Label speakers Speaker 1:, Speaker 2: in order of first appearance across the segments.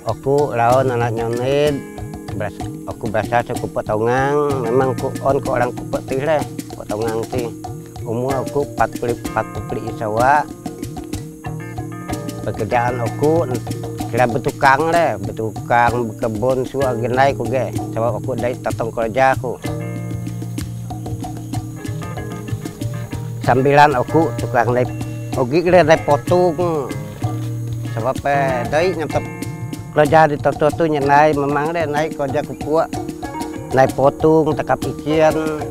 Speaker 1: Aku lawan anak nyonid, aku berasa cukup potongan, memang ku orang kupet tih potongan tih. Umur aku 40 isawa. Pekerjaan aku kira bertukang berkebun suah genai ku ge. Sebab aku dari tatong kerja aku. Sambilan aku tukang dari ogi kira dari potong. Sebab dari nyantap kerja di toto nyenai memang deh naik kerja kupua. Naik potong tekap ikian.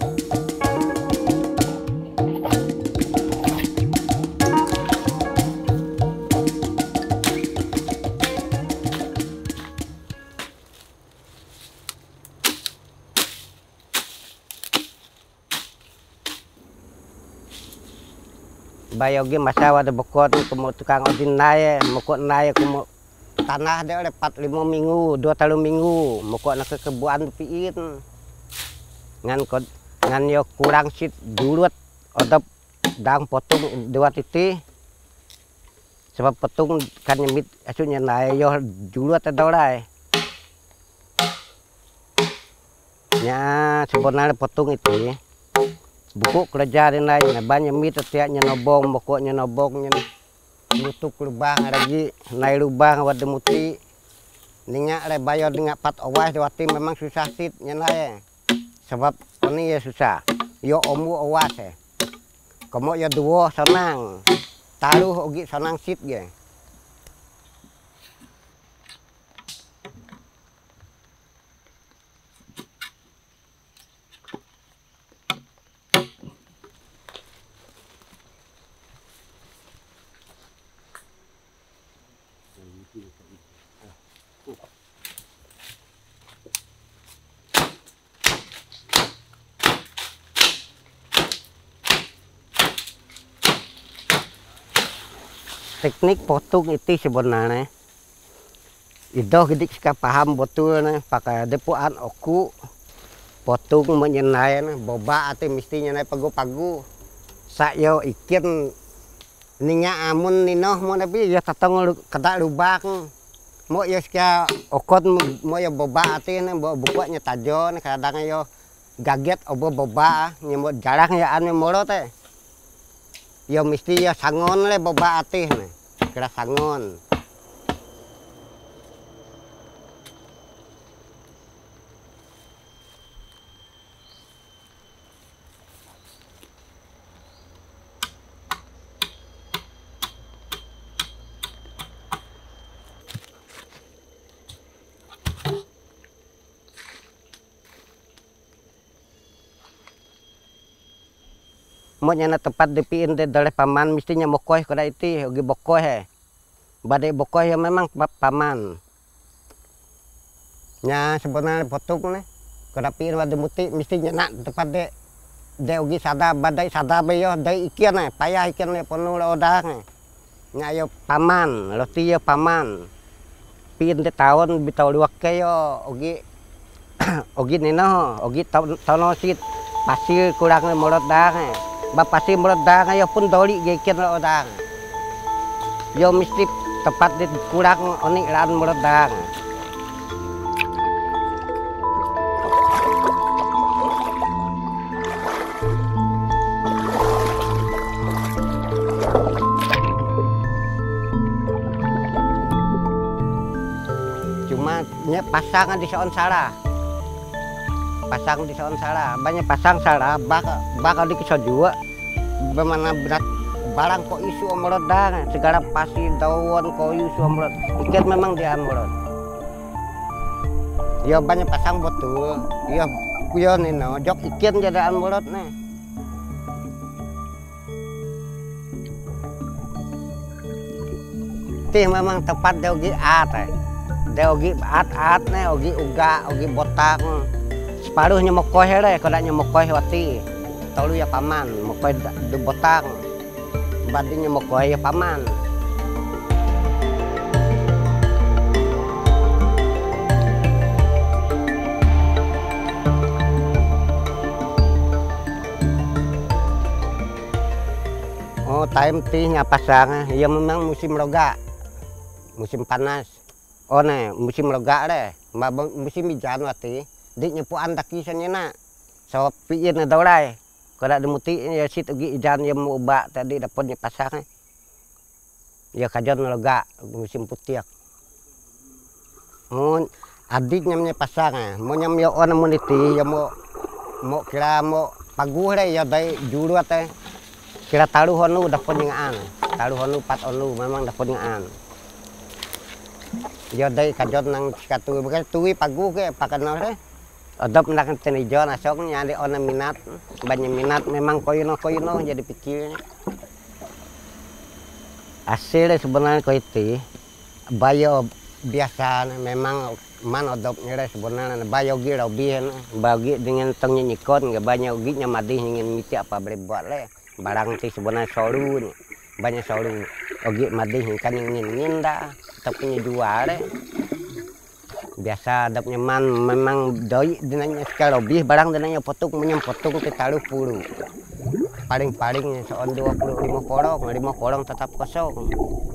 Speaker 1: Bayogi masa wada bokot kumu tukang odin nae mokot nae kumu tanah dia oleh 4-5 minggu 2-3 minggu mokot nak kebuan piin ngan yo kurang sit dulut odop dang potong 2 titik sebab potong kan nyemit asunya nae yo dulut adolai nya sebenarnya potong itu buku kerja di naik banyak mit setiap nyenobong pokoknya nobong nutup lubang lagi naik lubang wadah muti ninyak le bayar dengan 4 awas diwati memang susah sit nyenai sebab ini ya susah yo omu awas kamu ya 2 senang taruh ogi senang sit ge. Teknik potong itu sebenarnya itu kita suka paham betul pakai depuan aku potong menyenai boba atau mesti nyenai pagu-pagu saya ikin ninya amun ninoh mau nabi ya tatong kedak lubang mau ya suka okot mau ya boba atau bukunya tajon kadang yo gaget obo boba nyemot jarang ya ane molot yo mesti ya sangon le boba atih kira sangon. Mau nyana tempat dipiin dari paman mestinya mokoh kada itu ogi bokoh badai bokoh ya memang paman nya sebenarnya potong kada piin wada muti mestinya nak tempat de ogi sada badai sada beyo dai ikian payah ikian penuh odang nya yo paman roti yo paman piin de tahun bitau luak ke yo ogi ogi nino ogi tono sit pasir kurang molot dang bapasi meledang ayo pun doli gekin odang yo mesti tepat di kurang onik lan meledang cuma pasangan di soal salah pasang di soal salah banyak pasang salah bakal dikisah juga bagaimana berat barang kok isu omrodang segala pasir daun kok isu omrod ikat memang dia omrod ya banyak pasang betul ya kuyon ini jok ikat jadi omrod nih tih memang tepat deogi at nih ogi uga ogi botak separuhnya mokoh ya kodaknya mokoh wati tahu ya paman mokoh de botang bandingnya mokoh ya paman oh time tihnya pasang ya memang musim roga musim panas musim logak deh, musim hujan wati, dik nyepuan taki sanyena. So piin na dolai. Kada demuti ya sit ugi hujan ya mau ubak tadi dapatnya pasang. Ya kajon logak musim putiak. Mun adik nyamnya pasang, mau nyam yo on muniti ya mau kira mau paguh deh ya dai juru teh. Kira taruh honu dapat ngaan. Taruh honu 4 onu memang dapat ngaan. Ya dai kajon nang sikatu bukan tuwi paguh ke pakanol deh. Adop nak tenijon asok nyari on minat, banyak minat memang koyno jadi pikirnya. Hasil sebenarnya koiti bayo biasa memang man adop nyere sebenarnya bayo gi robihan bagi dengan tengnya nyikon nggak banyak gi nyamadi ingin miti apa beri buat le barang ti sebenarnya solu banyak solu ogi madi kan ingin dah tapi jual le biasa adopnya man memang doi dinanya sekali lebih barang dinanya potung potong ke taruh puluh paling seon 25 porong 5 porong tetap kosong.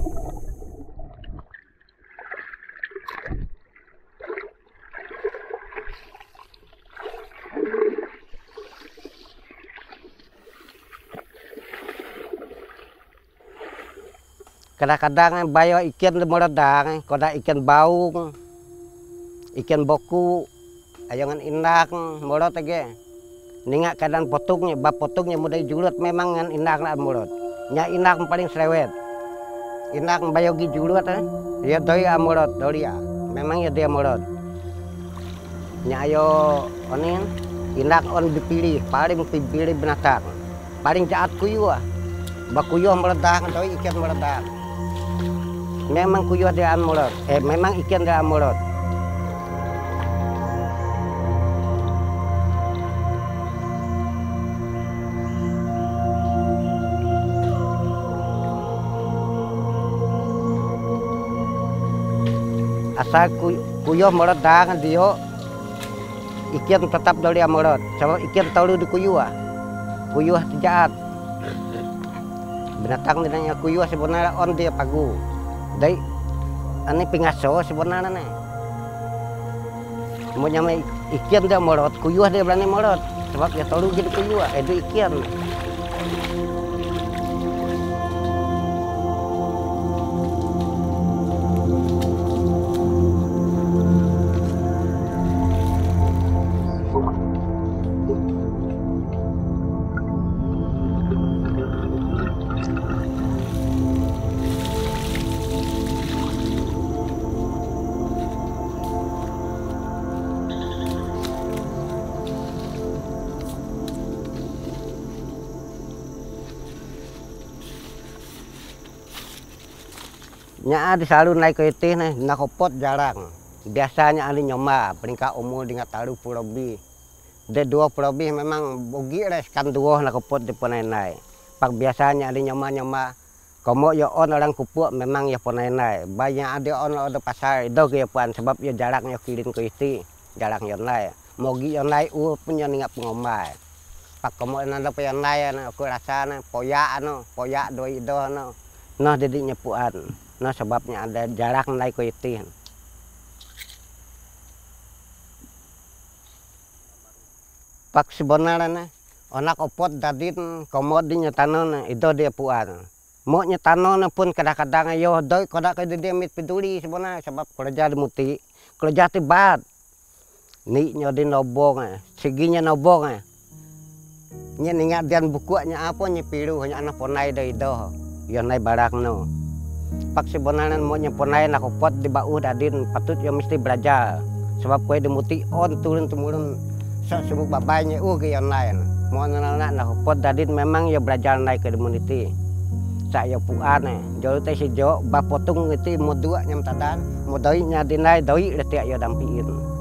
Speaker 1: Kadang-kadang bayo ikan meredang, koda ikan baung, ikan boku, ayangan indak molot aja. Ningak kadang potungnya mudah julut memang ngan indak lah molot. Nya indak paling serewet. Indak bayo gi julut dia doi amolot dolia. Memang ya dia molot. Nya ayo onin indak on dipilih paling pilih binatang. Paling jahat kuyuh. Bakuyuh meredang doi ikan meredang. Memang kuyuh dia amolot. Memang ikan dia amolot. Asal kuyuh meredang dia ikan tetap dari amolot. Sebab ikan tahu di kuyuh. Kuyuh jahat. Binatang dinanya kuyuh sebenarnya on dia pagu. Dai ani pingaso sebenarnya nih. Mau nyamai ikan dia molot, kuyuh dia berani molot. Sebab dia tahu jadi kuyuh, itu ikan. Nya di selalu naik ke itu nih, nakopot jarang. Biasanya ada nyoma, peringkat umur dengan taruh pulobi. De 2 pulobi memang bogi res kan 2 nakopot di ponai. Pak biasanya ada nyoma. Komo ya on orang kupuk memang ya ponai. Banyak ada pasar itu ya puan sebab ya jarang ya kilin ke itu. Jarang ya naik. Mogi ya naik punya ningak pengomai. Pak komo nanda punya naik aku rasa poyak doi itu nah jadi nyepuan. Nah sebabnya ada jarak naik ke itu. Pak sebenarnya anak opot dadin komodinya tanon itu dia puan. Mau nyetanon pun kadang-kadang ayo doi kodak ke dia mit peduli sebenarnya sebab kerja di muti kerja tibat. Ni nyodi nobong seginya nobong nya ningat dian bukunya apa nyepiru hanya anak ponai doi do. Yang naik barang no. Pak sebenarnya mau nyemponai nak opot di bau dadin patut ya mesti belajar sebab kue dimuti on turun-temurun semua babanya ke yang lain mau nak opot dadin memang ya belajar naik ke komuniti saya puan jauh teh si jo bapotung itu mau 2 nyam tadan mau doi nya dinai doi letik ya dampiin